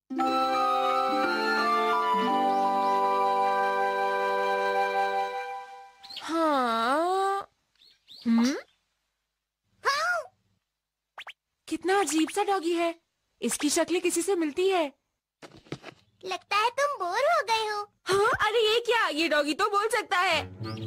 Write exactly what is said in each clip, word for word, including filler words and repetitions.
हाँ। हम्म? हाँ? कितना अजीब सा डॉगी है। इसकी शक्ल किसी से मिलती है। लगता है तुम बोर हो गए हो। हाँ? अरे ये क्या? ये डॉगी तो बोल सकता है।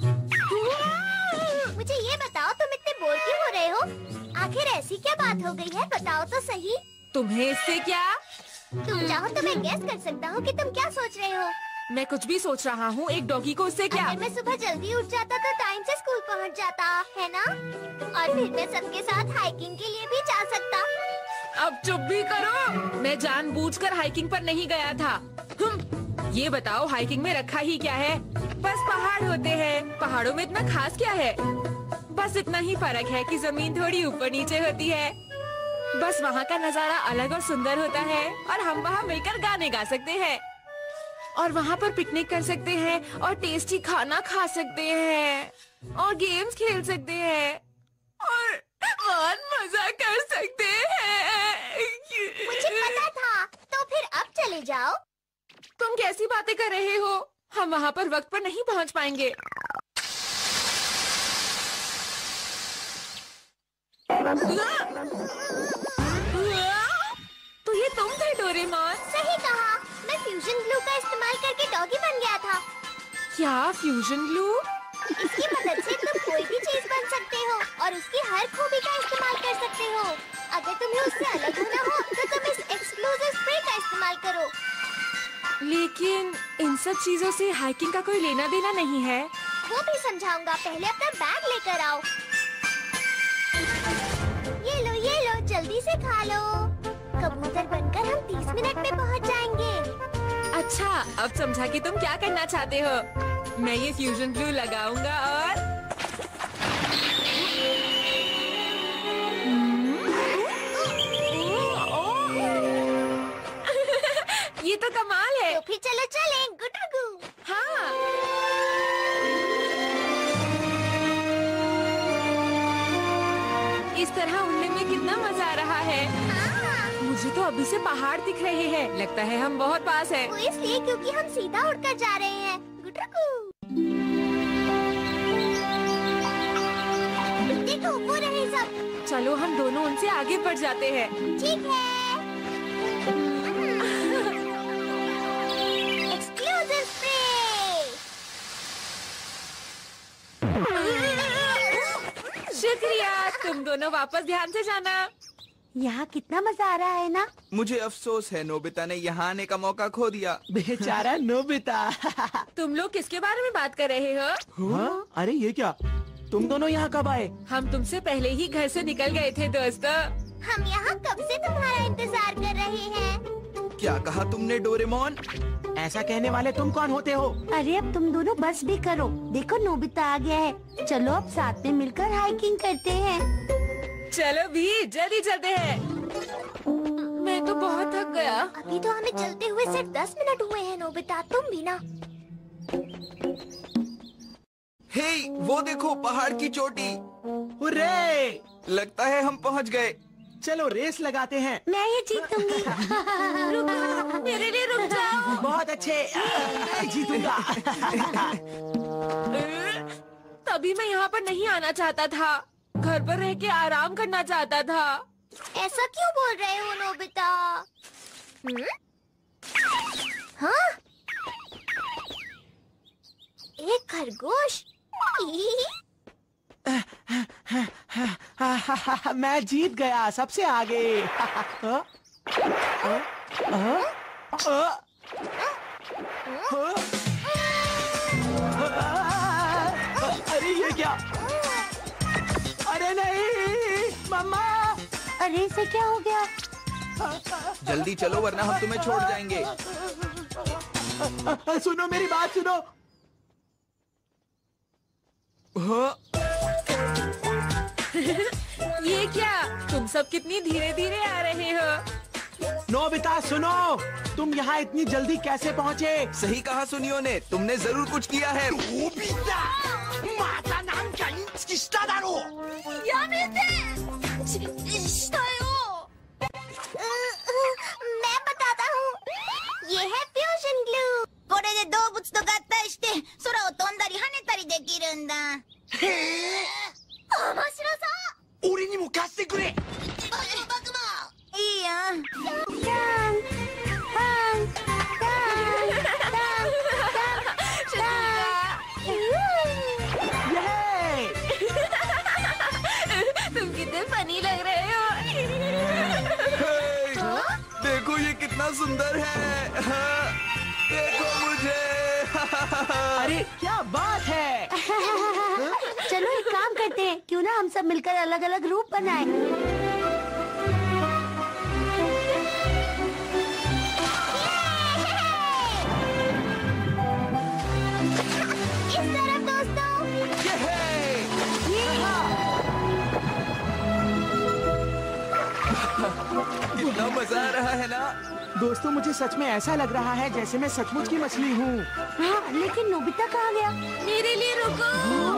मुझे ये बताओ, तुम इतने बोर क्यों हो रहे हो? आखिर ऐसी क्या बात हो गई है, बताओ तो सही। तुम्हें इससे क्या? तुम चाहो तो मैं गेस कर सकता हूँ कि तुम क्या सोच रहे हो। मैं कुछ भी सोच रहा हूँ। एक डॉगी को उससे क्या? अगर मैं सुबह जल्दी उठ जाता तो टाइम से स्कूल पहुँच जाता, है ना? और फिर मैं सबके साथ हाइकिंग के लिए भी जा सकता। अब चुप भी करो। मैं जानबूझकर हाइकिंग पर नहीं गया था। हम्म, ये बताओ हाइकिंग में रखा ही क्या है? बस पहाड़ होते हैं। पहाड़ों में इतना खास क्या है? बस इतना ही फर्क है कि जमीन थोड़ी ऊपर नीचे होती है। बस वहाँ का नजारा अलग और सुंदर होता है और हम वहाँ मिलकर गाने गा सकते हैं और वहाँ पर पिकनिक कर सकते हैं और टेस्टी खाना खा सकते हैं और गेम्स खेल सकते हैं और बहुत मजा कर सकते हैं। मुझे पता था। तो फिर अब चले जाओ। तुम कैसी बातें कर रहे हो? हम वहाँ पर वक्त पर नहीं पहुँच पाएंगे। तो ये तुम थे डोरेमोन? सही कहा। मैं फ्यूजन ग्लू का इस्तेमाल करके डॉगी बन गया था। क्या फ्यूजन ग्लू? इसकी मदद से तुम कोई भी चीज बन सकते हो और उसकी हर खूबी का इस्तेमाल कर सकते हो। अगर तुम्हें उससे अलग होना हो तो तुम इस एक्सक्लूसिव स्प्रे का इस्तेमाल करो। लेकिन इन सब चीजों से हाइकिंग का कोई लेना देना नहीं है। वो भी समझाऊंगा। पहले अपना बैग लेकर आओ। ये लो ये लो, जल्दी से खा लो। कबूतर बनकर हम तीस मिनट में पहुंच जाएंगे। अच्छा, अब समझा कि तुम क्या करना चाहते हो। मैं ये फ्यूजन ग्लू लगाऊंगा और ये तो कमाल है। तो फिर चलो चलें, गुटरगू। हाँ। इस तरह उड़ने में कितना मजा आ रहा है। हाँ। मुझे तो अभी से पहाड़ दिख रहे हैं। लगता है हम बहुत पास हैं। वो इसलिए क्योंकि हम सीधा उड़कर जा रहे हैं। गुटरगू। देखो वो रहे सब। चलो हम दोनों उनसे आगे बढ़ जाते हैं। ठीक है। Exclusive spray. शुक्रिया। तुम दोनों वापस ध्यान से जाना। यहाँ कितना मजा आ रहा है ना? मुझे अफसोस है नोबिता ने यहाँ आने का मौका खो दिया। बेचारा नोबिता। तुम लोग किसके बारे में बात कर रहे हो? हाँ? अरे ये क्या? तुम दोनों यहाँ कब आए? हम तुमसे पहले ही घर से निकल गए थे दोस्तों। हम यहाँ कब से तुम्हारा इंतजार कर रहे हैं। क्या कहा तुमने डोरेमोन? ऐसा कहने वाले तुम कौन होते हो? अरे अब तुम दोनों बस भी करो। देखो नोबिता आ गया है। चलो अब साथ में मिलकर हाइकिंग करते हैं। चलो भी, जल्दी चलते हैं। मैं तो बहुत थक गया। अभी तो हमें चलते हुए सिर्फ दस मिनट हुए हैं नोबिता, तुम भी ना। हे, वो देखो पहाड़ की चोटी। हुर्रे! लगता है हम पहुँच गए। चलो रेस लगाते हैं। मैं ये जीतूंगी। रुक, मेरे लिए रुक जाओ। बहुत अच्छे। मैं जीतूंगा। तभी मैं यहाँ पर नहीं आना चाहता था। घर पर रह के आराम करना चाहता था। ऐसा क्यों बोल रहे हो नोबिता? हम्म? हाँ? एक खरगोश। मैं जीत गया, सबसे आगे। आ, आ, आ, आ, अरे ये क्या? अरे नहीं मम्मा! अरे इसे क्या हो गया? जल्दी चलो वरना हम तुम्हें छोड़ जाएंगे। सुनो मेरी बात सुनो। हाँ? ये क्या? तुम सब कितनी धीरे धीरे आ रहे हो। नोबिता सुनो, तुम यहाँ इतनी जल्दी कैसे पहुँचे? सही कहा सुनियो ने, तुमने जरूर कुछ किया है। नोबिता! माता नाम क्या किस्ता दारो? मैं बताता हूँ। できるんだ。 へえ。 面白そう。 俺にも貸してくれ。僕も僕も。 いいよ。ダンダンダンダンダン。 तुम कितने फनी लग रहे हो। देखो ये कितना सुंदर है। हाँ, देखो मुझे। अरे क्या बात है। चलो एक काम करते हैं, क्यों ना हम सब मिलकर अलग अलग रूप बनाएं। इस तरफ दोस्तों। कितना मजा आ रहा है ना। दोस्तों मुझे सच में ऐसा लग रहा है जैसे मैं सचमुच की मछली हूँ। हाँ, लेकिन नोबिता कहाँ गया? मेरे लिए रुको।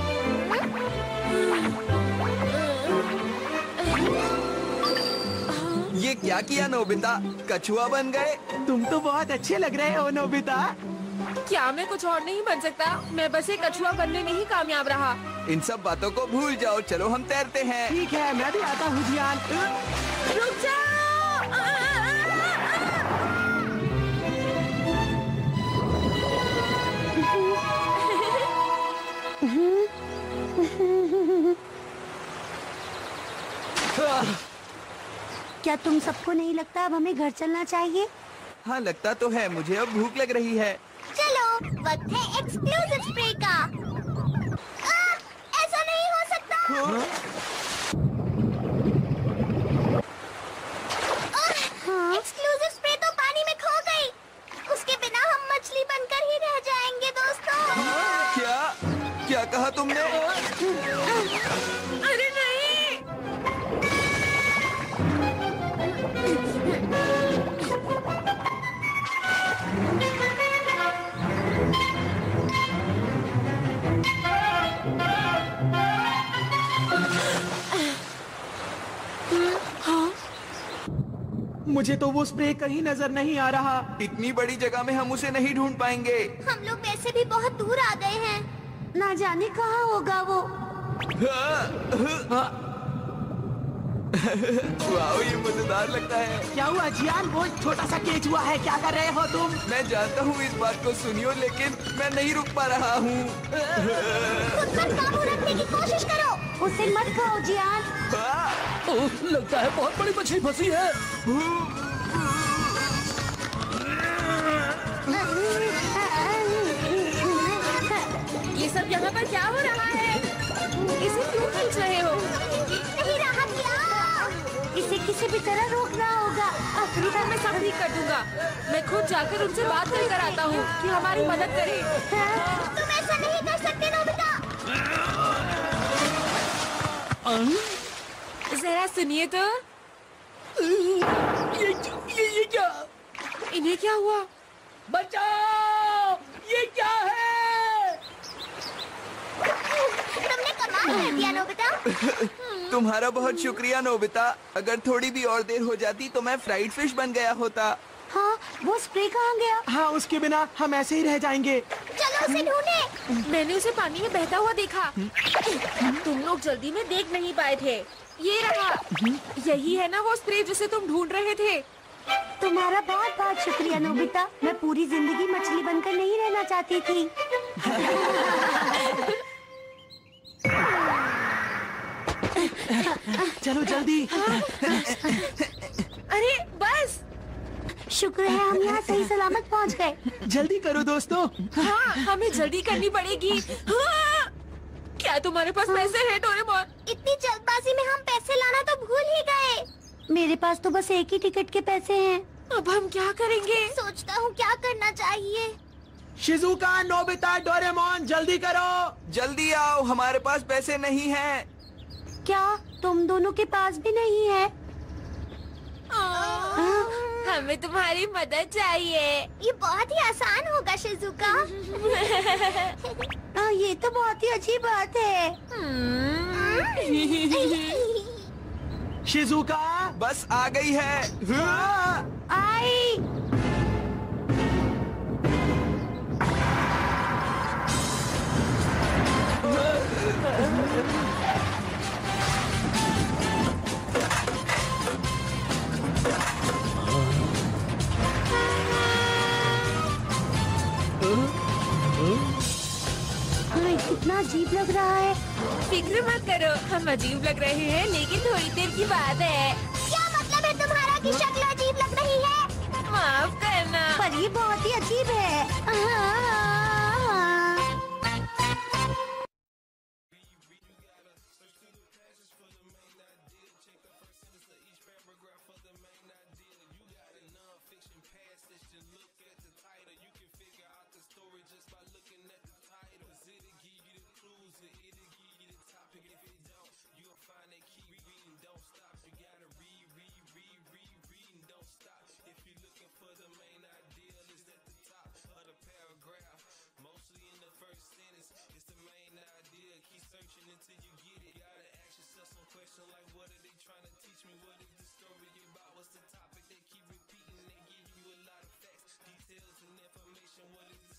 ये क्या किया नोबिता, कछुआ बन गए। तुम तो बहुत अच्छे लग रहे हो नोबिता। क्या मैं कुछ और नहीं बन सकता? मैं बस एक कछुआ बनने में ही कामयाब रहा। इन सब बातों को भूल जाओ, चलो हम तैरते हैं। ठीक है, मैं भी आता हूँ जियान। रुक जाओ। क्या तुम सबको नहीं लगता अब हमें घर चलना चाहिए? हाँ लगता तो है, मुझे अब भूख लग रही है। चलो, वक्त है एक्सक्लूसिव स्प्रे का। आ, ऐसा नहीं हो सकता। एक्सक्लूसिव स्प्रे तो पानी में खो गई। उसके बिना हम मछली बनकर ही रह जाएंगे दोस्तों। क्या क्या कहा तुमने? अरे नहीं। मुझे तो वो स्प्रे कहीं नजर नहीं आ रहा। इतनी बड़ी जगह में हम उसे नहीं ढूंढ पाएंगे। हम लोग वैसे भी बहुत दूर आ गए हैं, ना जाने कहाँ होगा वो। वाह, ये मजेदार लगता है। क्या हुआ जियान, वो छोटा सा केचुआ है, क्या कर रहे हो तुम? मैं जानता हूँ इस बात को सुनियो, लेकिन मैं नहीं रुक पा रहा हूँ। खुद पर काबू रखने की कोशिश करो, उसे मत खाओ जियान। ओह, लगता है बहुत बड़ी मछली फंसी है। ये सब यहाँ पर क्या हो रहा है? इसे क्यों खींच रहे हो? नहीं रहा क्या? इसे किसी भी तरह रोकना होगा। आखिरकार मैं सब ठीक कर दूंगा। मैं खुद जाकर उनसे बात कर कर आता हूँ कि हमारी मदद करें। तुम ऐसा नहीं कर सकते नोबिता। जरा सुनिए तो। ये ये ये क्या? इन्हें क्या हुआ? बचाओ! ये क्या है? तुमने कमाल कर दिया नोबिता। तुम्हारा बहुत शुक्रिया नोबिता। अगर थोड़ी भी और देर हो जाती तो मैं फ्राइड फिश बन गया होता। हाँ, वो स्प्रे कहाँ गया? हाँ, उसके बिना हम ऐसे ही रह जाएंगे। चलो उसे ढूंढे। मैंने उसे पानी में बहता हुआ देखा। तुम लोग जल्दी में देख नहीं पाए थे। ये रहा। यही है ना वो स्प्रे जिसे तुम ढूंढ रहे थे। तुम्हारा बहुत बहुत शुक्रिया नोबिता। मैं पूरी जिंदगी मछली बनकर नहीं रहना चाहती थी। चलो जल्दी। अरे बस। शुक्र है हम यहाँ सही सलामत पहुँच गए। जल्दी करो दोस्तों। हाँ, हमें जल्दी करनी पड़ेगी। हाँ! क्या तुम्हारे पास पैसे हैं डोरेमोन? इतनी जल्दबाजी में हम पैसे लाना तो भूल ही गए। मेरे पास तो बस एक ही टिकट के पैसे हैं। अब हम क्या करेंगे? सोचता हूँ क्या करना चाहिए। शिजुका, नोबिता, डोरेमोन, जल्दी करो। जल्दी आओ, हमारे पास पैसे नहीं हैं। क्या तुम दोनों के पास भी नहीं है? हमें तुम्हारी मदद चाहिए। ये बहुत ही आसान होगा शिजुका। आ, ये तो बहुत ही अच्छी बात है। शिजुका, बस आ गई है। आई। अजीब लग रहा है। फिक्र मत करो, हम अजीब लग रहे हैं लेकिन थोड़ी देर की बात है। क्या मतलब है तुम्हारा कि शक्ल अजीब लग रही है? माफ करना। पर ये बहुत ही अजीब है। What is